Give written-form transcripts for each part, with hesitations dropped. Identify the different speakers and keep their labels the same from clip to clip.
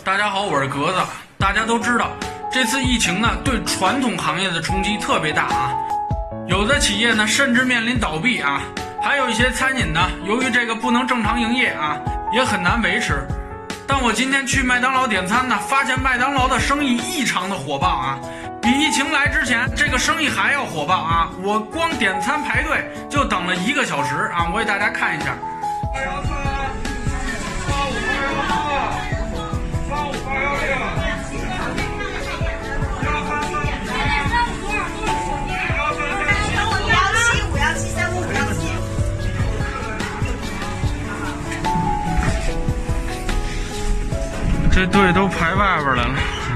Speaker 1: 大家好，我是格子。大家都知道，这次疫情呢，对传统行业的冲击特别大啊，有的企业呢甚至面临倒闭啊，还有一些餐饮呢，由于这个不能正常营业啊，也很难维持。但我今天去麦当劳点餐呢，发现麦当劳的生意异常的火爆啊，比疫情来之前这个生意还要火爆啊！我光点餐排队就等了1个小时啊，我给大家看一下。这队都排外边来了，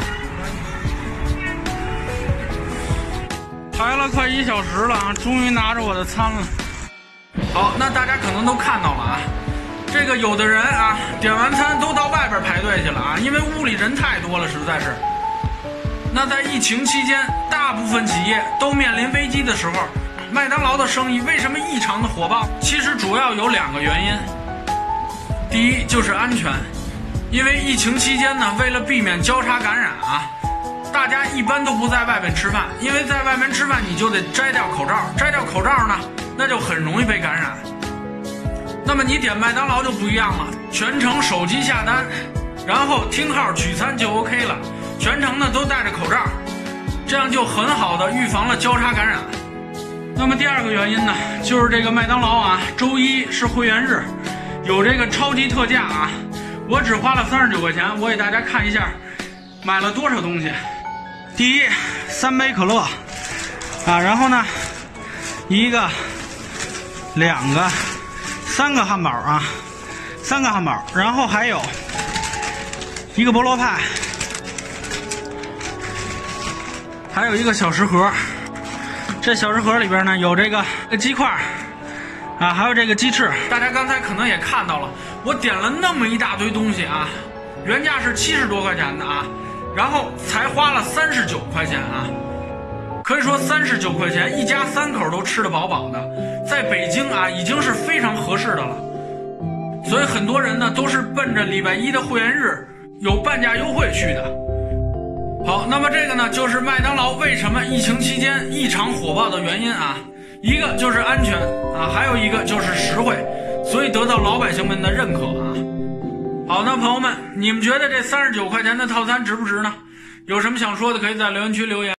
Speaker 1: 排了快1小时了啊，终于拿着我的餐了。好，那大家可能都看到了啊，这个有的人啊点完餐都到外边排队去了啊，因为屋里人太多了，实在是。那在疫情期间，大部分企业都面临危机的时候，麦当劳的生意为什么异常的火爆？其实主要有2个原因。第一就是安全。因为疫情期间呢，为了避免交叉感染啊，大家一般都不在外面吃饭，因为在外面吃饭你就得摘掉口罩，摘掉口罩呢，那就很容易被感染。那么你点麦当劳就不一样了，全程手机下单，然后听号取餐就 OK 了，全程呢都戴着口罩，这样就很好的预防了交叉感染。那么第2个原因呢，就是这个麦当劳啊，周一是会员日，有这个超级特价啊。我只花了39块钱，我给大家看一下买了多少东西。第一，3杯可乐啊，然后呢1个、2个、3个汉堡啊，3个汉堡，然后还有1个菠萝派，还有1个小食盒。这小食盒里边呢有这个鸡块啊，还有这个鸡翅。大家刚才可能也看到了，我点了那么一大堆东西啊，原价是70多块钱的啊，然后才花了39块钱啊，可以说39块钱一家3口都吃得饱饱的，在北京啊已经是非常合适的了。所以很多人呢都是奔着礼拜1的会员日有半价优惠去的。好，那么这个呢就是麦当劳为什么疫情期间异常火爆的原因啊。一个就是安全啊，还有一个就是实惠，所以得到老百姓们的认可啊。好，那朋友们，你们觉得这39块钱的套餐值不值呢？有什么想说的，可以在留言区留言。